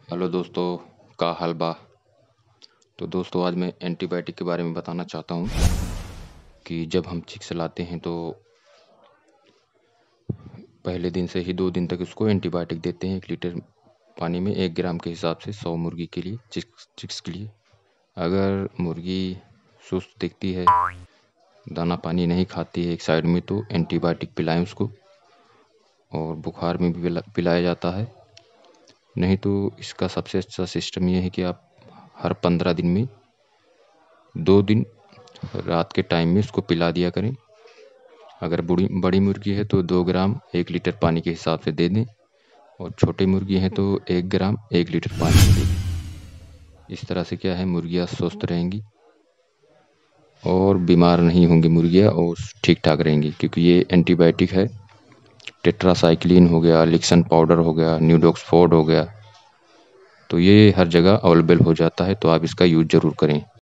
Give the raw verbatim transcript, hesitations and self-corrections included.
Hello दोस्तों, का हाल बा। तो दोस्तों, आज मैं एंटीबायोटिक के बारे में बताना चाहता हूँ कि जब हम चिक्स लाते हैं तो पहले दिन से ही दो दिन तक उसको एंटीबायोटिक देते हैं। एक लीटर पानी में एक ग्राम के हिसाब से सौ मुर्गी के लिए, चिक्स चिक्स के लिए। अगर मुर्गी सुस्त दिखती है, दाना पानी नहीं खाती है एक साइड में, तो एंटीबायोटिक पिलाएं उसको। और बुखार में भी पिला पिलाया जाता है। नहीं तो इसका सबसे अच्छा सिस्टम ये है कि आप हर पंद्रह दिन में दो दिन रात के टाइम में उसको पिला दिया करें। अगर बड़ी बड़ी मुर्गी है तो दो ग्राम एक लीटर पानी के हिसाब से दे दें, और छोटी मुर्गी है तो एक ग्राम एक लीटर पानी में दे दें। इस तरह से क्या है, मुर्गियाँ स्वस्थ रहेंगी और बीमार नहीं होंगी मुर्गियाँ, और ठीक ठाक रहेंगी, क्योंकि ये एंटीबायोटिक है। टेट्रासाइक्लिन हो गया, लिक्सन पाउडर हो गया, न्यूडोक्सफोर्ड हो गया, तो ये हर जगह अवेलेबल हो जाता है। तो आप इसका यूज़ ज़रूर करें।